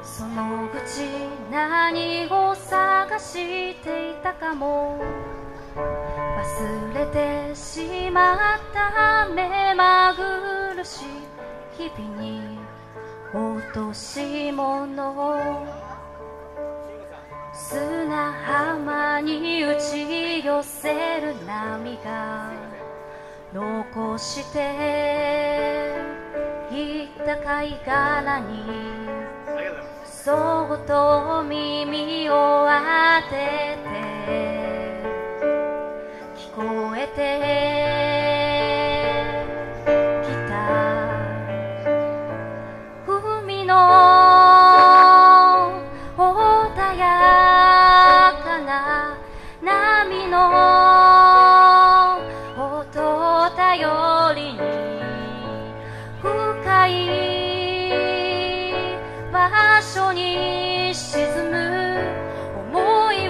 その口何を探していたかも忘れてしまった目まぐるしい日々に落とし物砂浜に打ち寄せる波が残していった貝殻にそっと耳を当てて聞こえてきた海の穏やかな波の音頼りに深い場所に沈む想いを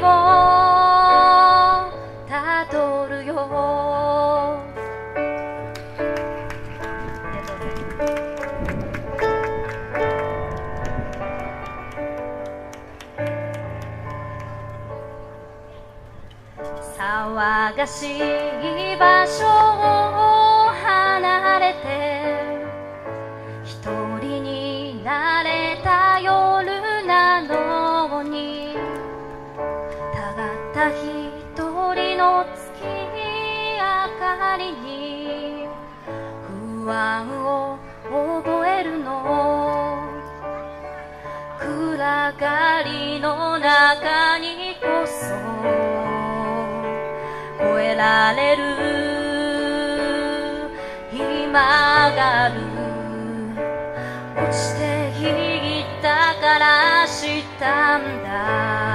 たどるよ。騒がしい場所を離れて一人になれた夜なのにたった一人の月明かりに不安を覚えるの暗がりの中にこそ越えられる今がある落ちていったから知ったんだ